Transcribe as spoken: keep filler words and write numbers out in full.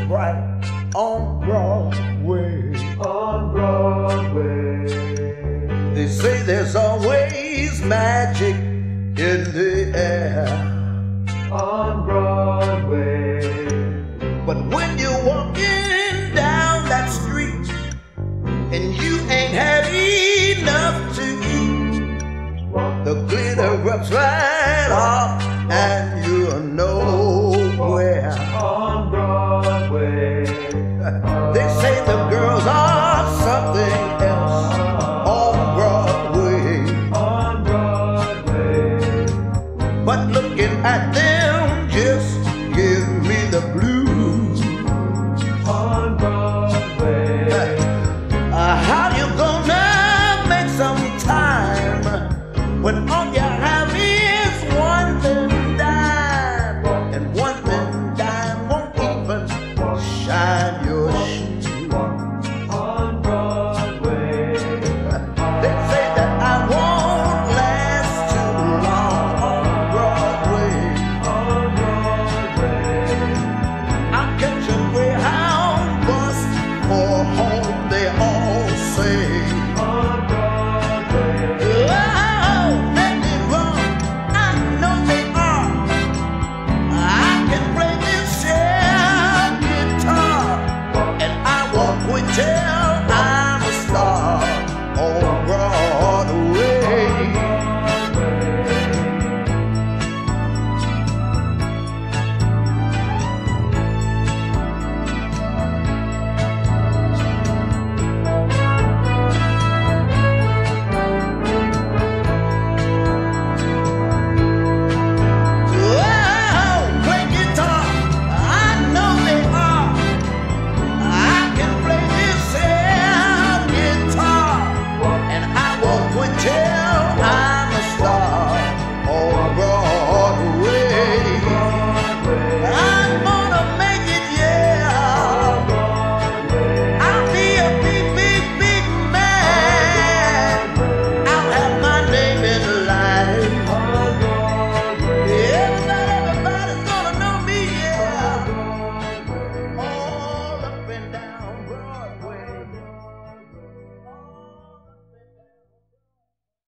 bright on Broadway. On Broadway. They say there's always magic in the air. On Broadway. But when you're walking down that street and you ain't had enough to eat, the glitter rubs right off and you're nowhere. On Broadway. They say the girls are something else on Broadway. On Broadway. But looking at them just give me the blues. On Broadway. Uh, how